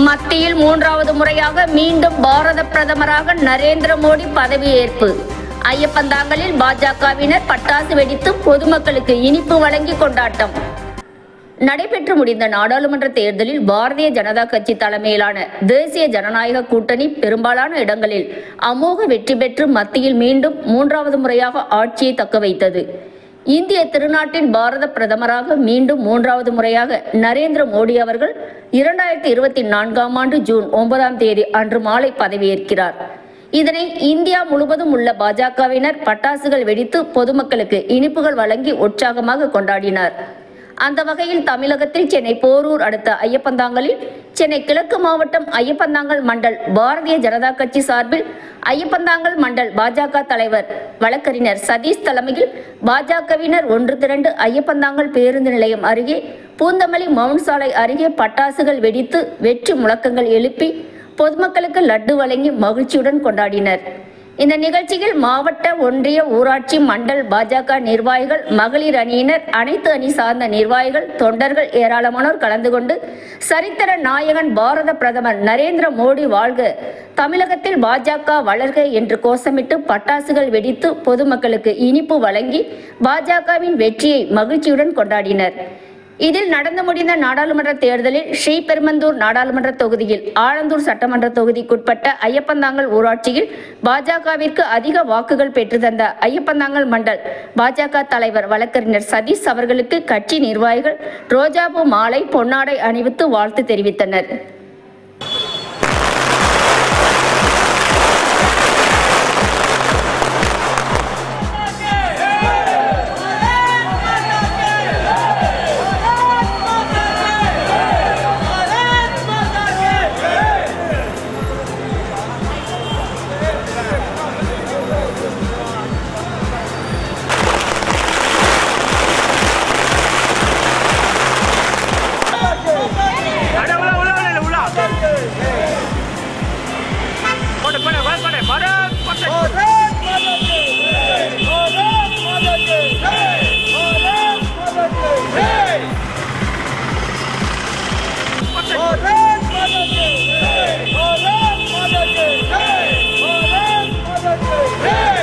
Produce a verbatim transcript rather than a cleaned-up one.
மத்தியில் மூன்றாவது முறையாக மீண்டும் பாரத பிரதமராக நரேந்திர மோடி பதவியேற்பு. ஐயப்பந்தாங்கலில் பாஜகவினர் பட்டாசு வெடித்து பொதுமக்களுக்கு இனிப்பு வழங்கி கொண்டாட்டம். நடைபெற்று முடிந்த நாடாளுமன்ற தேர்தலில் பாரதிய ஜனதா கட்சி தலைமையிலான தேசிய ஜனநாயக கூட்டணி பெரும்பாலான இடங்களில் அமோக வெற்றி பெற்று மத்தியில் மீண்டும் மூன்றாவது முறையாக ஆட்சியை தக்க வைத்தது. இந்திய திருநாட்டின் பாரத பிரதமராக மீண்டும் மூன்றாவது முறையாக நரேந்திர மோடி அவர்கள் இரண்டாயிரத்தி இருபத்தி நான்காம் ஆண்டு ஜூன் ஒன்பதாம் தேதி அன்று மாலை பதவியேற்கிறார். இதனை இந்தியா முழுவதும் உள்ள பாஜகவினர் பட்டாசுகள் வெடித்து பொதுமக்களுக்கு இனிப்புகள் வழங்கி உற்சாகமாக கொண்டாடினார். அந்த வகையில் தமிழகத்தில் சென்னை போரூர் அடுத்த ஐயப்பந்தாங்கலில் சென்னை கிழக்கு மாவட்டம் ஐயப்பந்தாங்கல் மண்டல் பாரதிய ஜனதா கட்சி சார்பில் ஐயப்பந்தாங்கல் மண்டல் பாஜக தலைவர் வழக்கறிஞர் சதீஷ் தலைமையில் பாஜகவினர் ஒன்று திரண்டு ஐயப்பந்தாங்கல் பேருந்து நிலையம் அருகே பூந்தமல்லி மவுண்ட் சாலை அருகே பட்டாசுகள் வெடித்து வெற்றி முழக்கங்கள் எழுப்பி பொதுமக்களுக்கு லட்டு வழங்கி மகிழ்ச்சியுடன் கொண்டாடினர். இந்த நிகழ்ச்சியில் மாவட்ட, ஒன்றிய, ஊராட்சி, மண்டல் பாஜக நிர்வாகிகள், மகளிர் அணியினர், அனைத்து அணி சார்ந்த நிர்வாகிகள், தொண்டர்கள் ஏராளமானோர் கலந்து கொண்டு சரித்திர நாயகன் பாரத பிரதமர் நரேந்திர மோடி வாழ்க, தமிழகத்தில் பாஜக வளர்க என்று கோஷமிட்டு பட்டாசுகள் வெடித்து பொதுமக்களுக்கு இனிப்பு வழங்கி பாஜகவின் வெற்றியை மகிழ்ச்சியுடன் கொண்டாடினர். இதில் நடந்து முடிந்த நாடாளுமன்ற தேர்தலில் ஸ்ரீபெரும்புதூர் நாடாளுமன்ற தொகுதியில் ஆலந்தூர் சட்டமன்ற தொகுதிக்குட்பட்ட ஐயப்பந்தாங்கல் ஊராட்சியில் பாஜகவிற்கு அதிக வாக்குகள் பெற்று தந்த ஐயப்பந்தாங்கல் மண்டல் பாஜக தலைவர் வழக்கறிஞர் சதீஷ் அவர்களுக்கு கட்சி நிர்வாகிகள் ரோஜாபூ மாலை, பொன்னாடை அணிவித்து வாழ்த்து தெரிவித்தனர். Hey!